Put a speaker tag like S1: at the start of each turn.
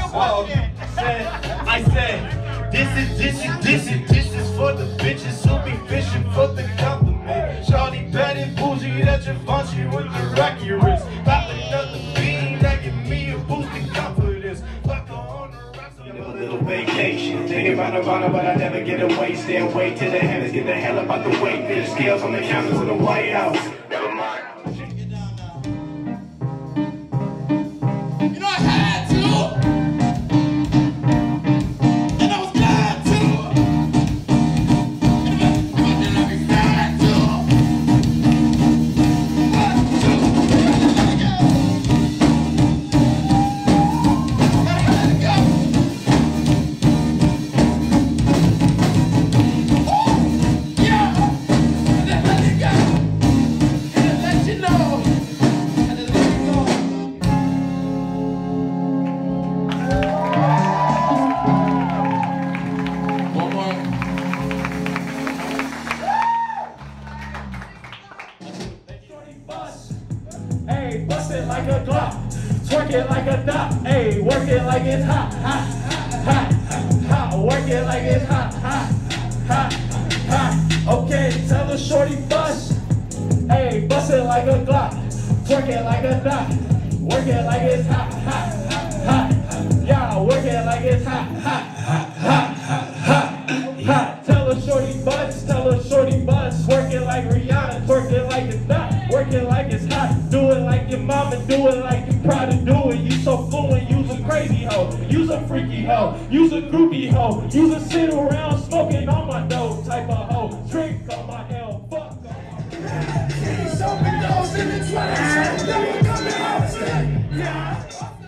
S1: I said, this is for the bitches who be fishing for the compliment. Shawty bad and bougie, that Givenchy with the rocky wrist. Pop another bean, that give me a boost in confidence. Fuck on the rest of a little vacation. Thinking about Nirvana, but I never get away. Stay away till the heavens get the hell up out the way. Feel the scales on the counters of the White House. Never mind.
S2: Hey, bust it like a Glock, twerk it like a dot. Hey, work it like it's hot, hot, hot, hot. Work it like it's hot, hot, hot, hot. Okay, tell the shorty bust. Hey, bust it like a Glock, twerk it like a dot. Work it like it's hot, hot, hot. Yeah, work it like it's hot, hot, hot, hot, hot, hot. Tell the shorty bust, tell the shorty bust. Work it like Rihanna, twerk it like a dot. Work it like it's hot, do it like your mama, do it like you're proud to do it. You so fluent, you's a crazy hoe, you's a freaky hoe, you's a groupie hoe, you's a sit around smoking on my dough type of hoe. Drink on my L, fuck on my... So many those in the 20s, never coming out. Yeah.